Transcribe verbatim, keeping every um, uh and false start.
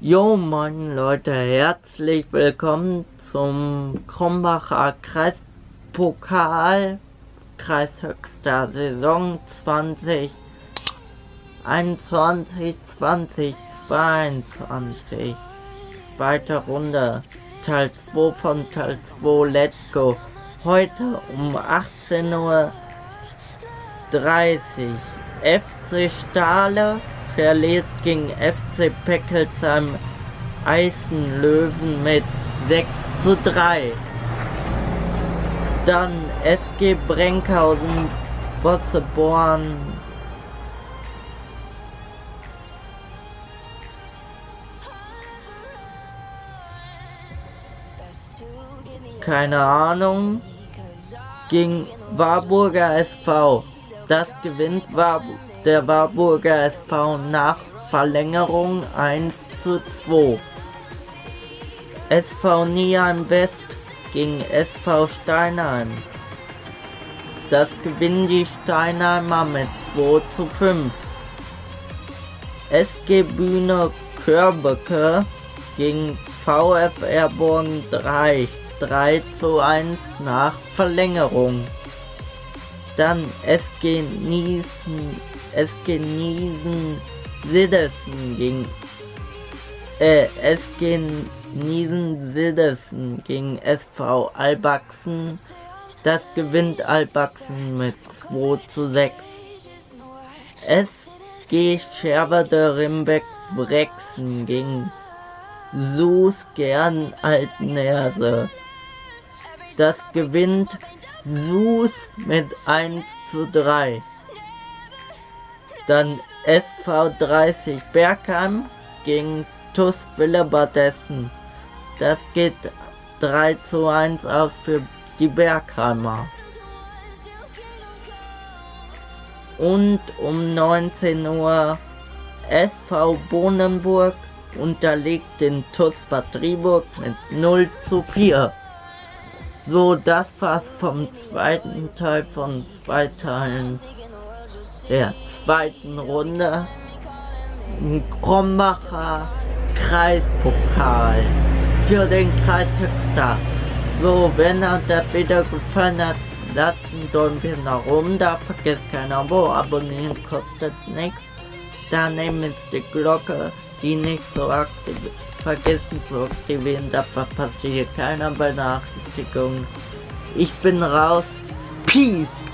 Jo moin Leute, herzlich willkommen zum Krombacher Kreispokal, Kreishöchster Saison zwanzig einundzwanzig, zwanzig zweiundzwanzig. Zweite Runde, Teil zwei von Teil zwei, let's go. Heute um achtzehn Uhr dreißig. F C Stahle verliert gegen F C Peckelsheim Eisenlöwen mit sechs zu drei. Dann S G Brenkhausen Bosseborn keine Ahnung gegen Warburger S V. Das gewinnt war der Warburger S V nach Verlängerung eins zu zwei. S V Nieheim West gegen S V Steinheim. Das gewinnen die Steinheimer mit zwei zu fünf. S G Bühne Körbecke gegen VfR Herborn drei, drei zu eins nach Verlängerung. Dann S G Niesen, S G Niesen Siddesen gegen äh, S G Niesen Siddesen gegen S V Albachsen. Das gewinnt Albachsen mit zwei zu sechs. S G Scherwede Rimbeck Brexen gegen Sus Gern Altenerse. Das gewinnt Sus mit eins zu drei. Dann S V dreißig Bergheim gegen T U S Willebadessen. Das geht drei zu eins aus für die Bergheimer. Und um neunzehn Uhr S V Bohnenburg unterliegt den T U S Bad Driburg mit null zu vier. So, das war's vom zweiten Teil von zwei Teilen der zweiten Runde im Krombacher Kreispokal für den Kreishöchster. So, wenn euch das Video gefallen hat, lasst einen Däumchen nach oben da, vergesst kein Abo, abonnieren kostet nichts. Daneben ist die Glocke, die nicht so aktiv vergessen zu aktivieren, da passiert keine Benachrichtigung. Ich bin raus. Peace!